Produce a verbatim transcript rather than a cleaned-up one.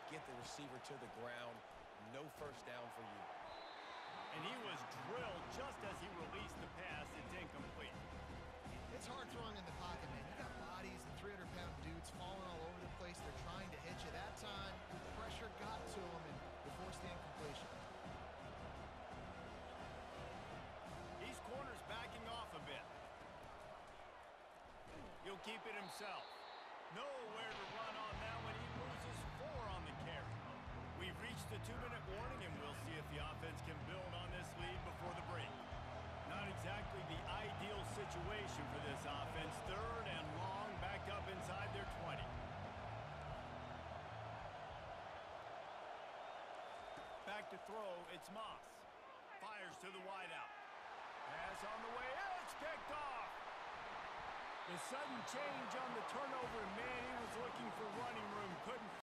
get the receiver to the ground. No first down for you. And he was drilled just as he released the pass. It's incomplete. It's hard throwing in the pocket, man. You got bodies and three hundred pound dudes falling all over the place. They're trying to hit you. That time, the pressure got to him and they forced the incompletion. These corners backing off a bit. He'll keep it himself. Nowhere to run on that one. He loses four on the carry. We've reached the two-minute warning, and we'll see if the offense can build on this lead before the break. Not exactly the ideal situation for this offense. Third and long, back up inside their twenty. Back to throw, it's Moss. Fires to the wideout. Pass on the way, it's picked off. The sudden change on the turnover, man, he was looking for running room, couldn't